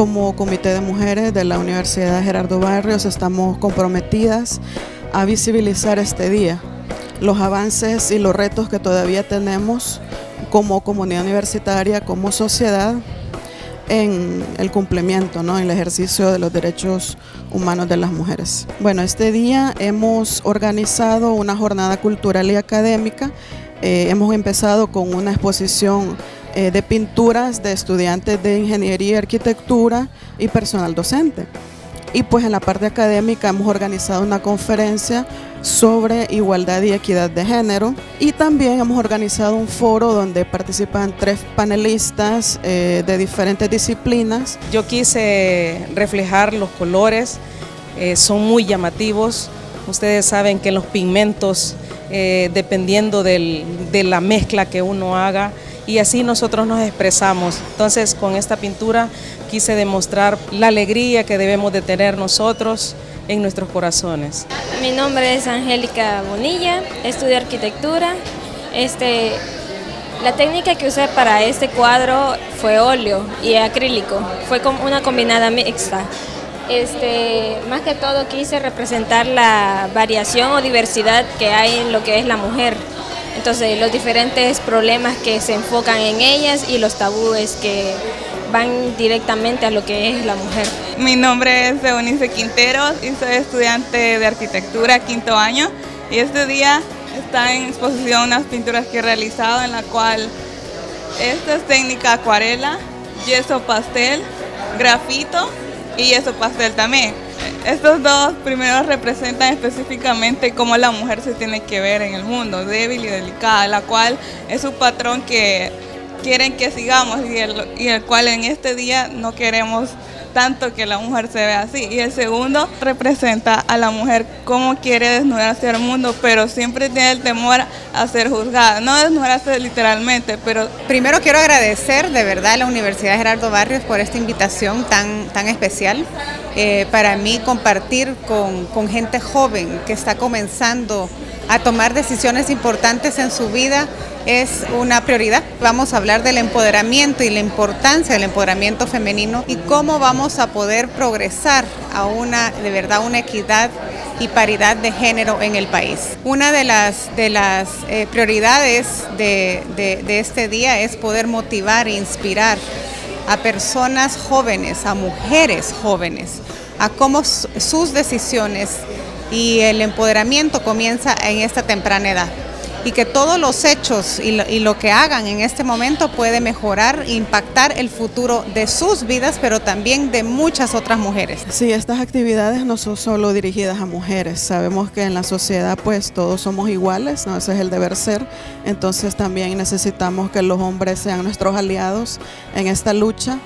como Comité de Mujeres de la Universidad Gerardo Barrios estamos comprometidas a visibilizar este día, los avances y los retos que todavía tenemos como comunidad universitaria, como sociedad, en el cumplimiento, ¿no?, en el ejercicio de los derechos humanos de las mujeres. Bueno, este día hemos organizado una jornada cultural y académica. Hemos empezado con una exposición de pinturas de estudiantes de ingeniería y arquitectura y personal docente. Y pues en la parte académica hemos organizado una conferencia sobre igualdad y equidad de género, y también hemos organizado un foro donde participan 3 panelistas de diferentes disciplinas. Yo quise reflejar los colores, son muy llamativos. Ustedes saben que los pigmentos, dependiendo de la mezcla que uno haga, y así nosotros nos expresamos. Entonces, con esta pintura quise demostrar la alegría que debemos de tener nosotros en nuestros corazones. Mi nombre es Angélica Bonilla, estudio arquitectura. La técnica que usé para este cuadro fue óleo y acrílico, fue como una combinada mixta. Más que todo quise representar la variación o diversidad que hay en lo que es la mujer. Entonces, los diferentes problemas que se enfocan en ellas y los tabúes que van directamente a lo que es la mujer. Mi nombre es Eunice Quinteros y soy estudiante de arquitectura, 5º año, y este día está en exposición unas pinturas que he realizado, en la cual esta es técnica acuarela, yeso pastel, grafito y yeso pastel también. Estos dos primeros representan específicamente cómo la mujer se tiene que ver en el mundo, débil y delicada, la cual es un patrón que quieren que sigamos y el cual en este día no queremos tanto que la mujer se vea así. Y el segundo representa a la mujer cómo quiere desnudarse al mundo, pero siempre tiene el temor a ser juzgada, no desnudarse literalmente, pero... Primero quiero agradecer de verdad a la Universidad Gerardo Barrios por esta invitación tan especial. Para mí compartir con gente joven que está comenzando a tomar decisiones importantes en su vida es una prioridad. Vamos a hablar del empoderamiento y la importancia del empoderamiento femenino y cómo vamos a poder progresar a de verdad una equidad y paridad de género en el país. Una de las prioridades de este día es poder motivar e inspirar a personas jóvenes, a mujeres jóvenes, a cómo sus decisiones y el empoderamiento comienza en esta temprana edad, y que todos los hechos y lo que hagan en este momento puede mejorar e impactar el futuro de sus vidas, pero también de muchas otras mujeres. Sí, estas actividades no son solo dirigidas a mujeres. Sabemos que en la sociedad pues todos somos iguales, ¿no? Ese es el deber ser. Entonces también necesitamos que los hombres sean nuestros aliados en esta lucha.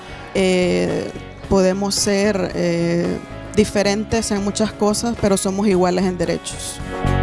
Podemos ser diferentes en muchas cosas, pero somos iguales en derechos.